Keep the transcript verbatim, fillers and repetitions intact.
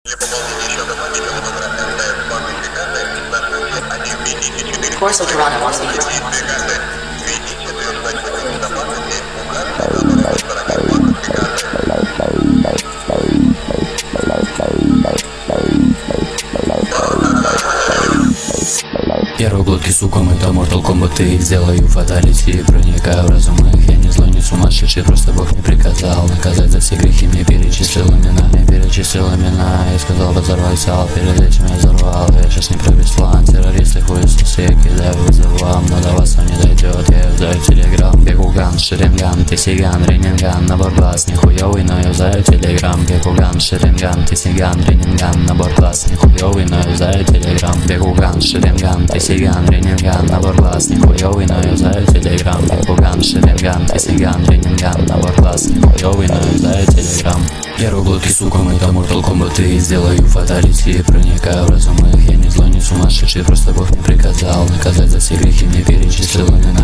Corso Toronto wants to use Первые глотки, сука, это Mortal Kombat, и сделаю фаталити. Проникаю в разум их, я не злой, не сумасшедший, просто Бог мне приказал наказать за все грехи, мне перечислил имена, мне перечислил имена. Я сказал, разорвайся, а перед этим я взорвал. Я сейчас не про Беслан, террористы хуесосы, я кидаю вызов вам, но до вас он не дойдет. Я юзаю телеграм, Гекуган, Шеренган, Тесиган, Ренинган, набор класс, нихуёвый, но юзаю телеграм. Гекуган, Шеренган, Тесиган, Ренинган, набор класс, нихуёвый, но юзаю телеграм. Гекуган, Шеренган, Тесиган, Ренинган, набор класс, нихуёвый, но юзаю телеграм. Гекуган, Шеренган, Тесиган, Ренинган, набор класс, нихуёвый, но юзаю телеграм. Первые глотки, сука, это Mortal Kombat, и сделаю фаталити. Проникаю в разум их, я не злой, не сумасшедший, просто Бог мне приказал наказать за все грехи, мне перечислил имена.